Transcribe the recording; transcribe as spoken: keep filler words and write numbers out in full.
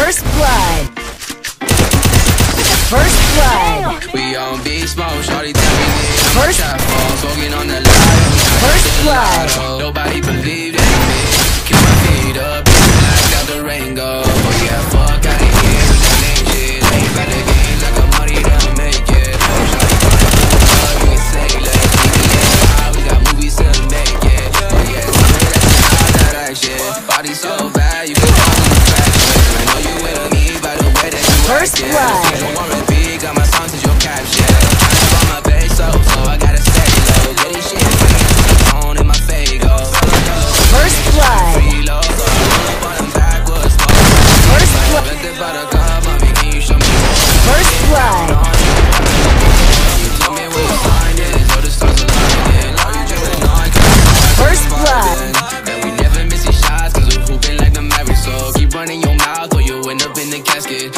First blood. First blood. We on beast mode, shorty tell me this. First fall, smoking on the line. First blood. Nobody believed in me. Keep my feet up, black out the rain go. Oh yeah, fuck out of here with that name shit. Ain't about the games like a money don't make it. Shorty trying to you can say less. We got movies to make it. Oh yeah, all that shit. Body so bad, you can call me fashion. I know you with me by the way that you First blood. Got my songs as your caption. I'm on my base, so, so I gotta stay low. Getting shit on in my Fago. First blood. First blood. First blood. First blood. And we never miss these shots, cause we're hooping like the Mavericks. So keep running your mouth or you'll end up in the casket.